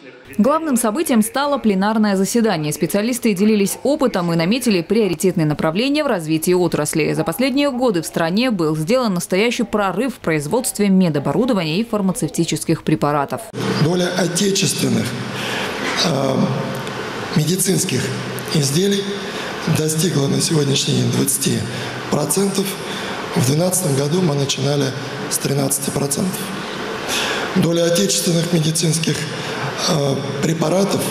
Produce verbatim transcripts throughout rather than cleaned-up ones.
Главным событием стало пленарное заседание. Специалисты делились опытом и наметили приоритетные направления в развитии отрасли. За последние годы в стране был сделан настоящий прорыв в производстве медоборудования и фармацевтических препаратов. Доля отечественных э, медицинских изделий достигла на сегодняшний день двадцати процентов. В две тысячи двенадцатом году мы начинали с тринадцати процентов. Доля отечественных медицинских э, препаратов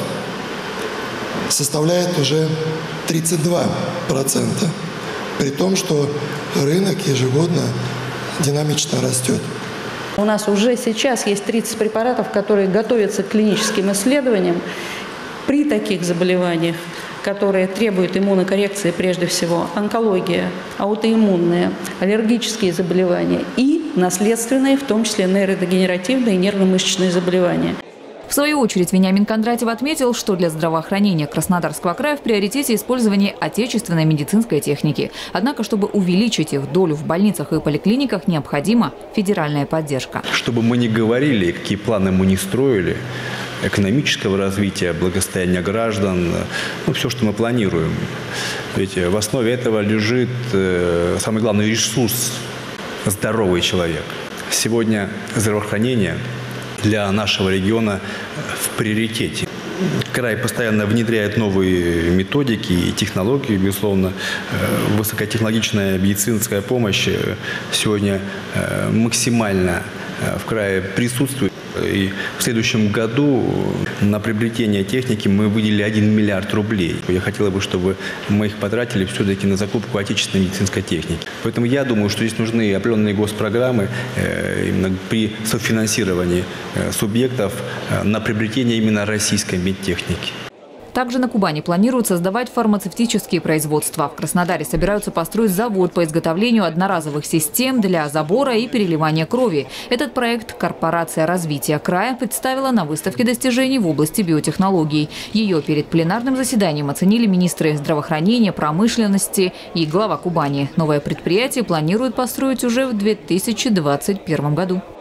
составляет уже тридцать два процента, при том, что рынок ежегодно динамично растет. У нас уже сейчас есть тридцать препаратов, которые готовятся к клиническим исследованиям. При таких заболеваниях, которые требуют иммунокоррекции, прежде всего онкология, аутоиммунные, аллергические заболевания и наследственные, в том числе нейродегенеративные и нервно-мышечные заболевания. В свою очередь Вениамин Кондратьев отметил, что для здравоохранения Краснодарского края в приоритете использование отечественной медицинской техники. Однако, чтобы увеличить их долю в больницах и поликлиниках, необходима федеральная поддержка. Чтобы мы не говорили, какие планы мы не строили, экономического развития, благосостояния граждан, ну, все, что мы планируем. Ведь в основе этого лежит э, самый главный ресурс – здоровый человек. Сегодня здравоохранение для нашего региона в приоритете. Край постоянно внедряет новые методики и технологии, безусловно. Высокотехнологичная медицинская помощь сегодня максимально в крае присутствует. И в следующем году на приобретение техники мы выделили один миллиард рублей. Я хотела бы, чтобы мы их потратили все-таки на закупку отечественной медицинской техники. Поэтому я думаю, что здесь нужны определенные госпрограммы именно при софинансировании субъектов на приобретение именно российской медтехники. Также на Кубани планируют создавать фармацевтические производства. В Краснодаре собираются построить завод по изготовлению одноразовых систем для забора и переливания крови. Этот проект корпорация развития края представила на выставке достижений в области биотехнологий. Ее перед пленарным заседанием оценили министры здравоохранения, промышленности и глава Кубани. Новое предприятие планируют построить уже в две тысячи двадцать первом году.